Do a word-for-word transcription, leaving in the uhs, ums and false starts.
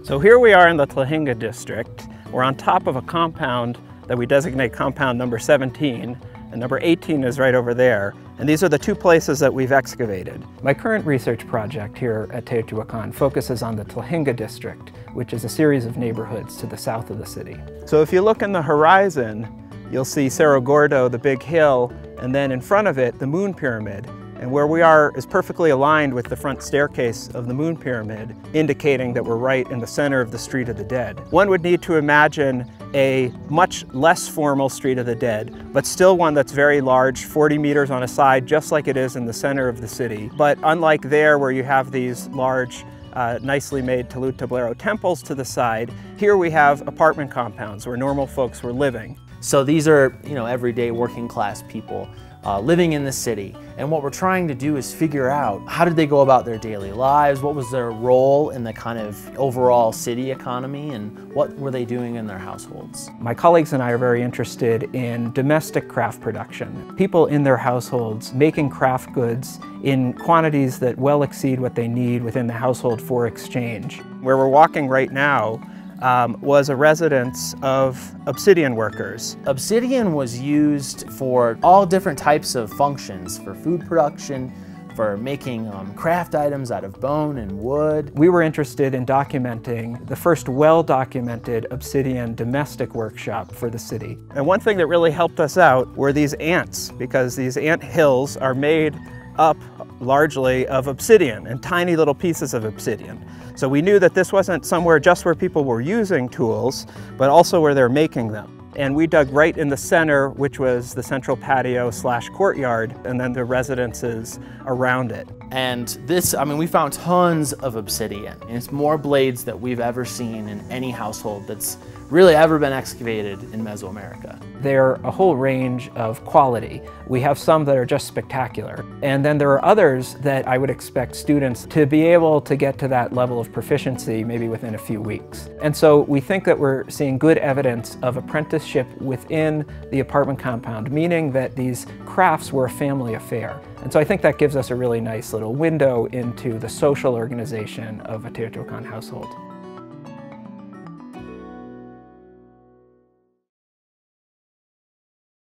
So here we are in the Tlajinga district. We're on top of a compound that we designate compound number seventeen, and number eighteen is right over there. And these are the two places that we've excavated. My current research project here at Teotihuacan focuses on the Tlajinga district, which is a series of neighborhoods to the south of the city. So if you look in the horizon, you'll see Cerro Gordo, the big hill, and then in front of it, the moon pyramid. And where we are is perfectly aligned with the front staircase of the moon pyramid, indicating that we're right in the center of the Street of the Dead. One would need to imagine a much less formal Street of the Dead, but still one that's very large, forty meters on a side, just like it is in the center of the city. But unlike there, where you have these large, uh, nicely made talud tablero temples to the side, here we have apartment compounds where normal folks were living. So these are, you know, everyday working class people uh, living in the city. And what we're trying to do is figure out how did they go about their daily lives, what was their role in the kind of overall city economy, and what were they doing in their households. My colleagues and I are very interested in domestic craft production. People in their households making craft goods in quantities that well exceed what they need within the household for exchange. Where we're walking right now Um, was a residence of obsidian workers. Obsidian was used for all different types of functions, for food production, for making um, craft items out of bone and wood. We were interested in documenting the first well-documented obsidian domestic workshop for the city. And one thing that really helped us out were these ants, because these ant hills are made up largely of obsidian and tiny little pieces of obsidian. So we knew that this wasn't somewhere just where people were using tools, but also where they're making them. And we dug right in the center, which was the central patio slash courtyard, and then the residences around it. And this, I mean, we found tons of obsidian. And it's more blades that we've ever seen in any household that's really ever been excavated in Mesoamerica. They're a whole range of quality. We have some that are just spectacular. And then there are others that I would expect students to be able to get to that level of proficiency maybe within a few weeks. And so we think that we're seeing good evidence of apprenticeship within the apartment compound, meaning that these crafts were a family affair. And so I think that gives us a really nice little window into the social organization of a Teotihuacan household.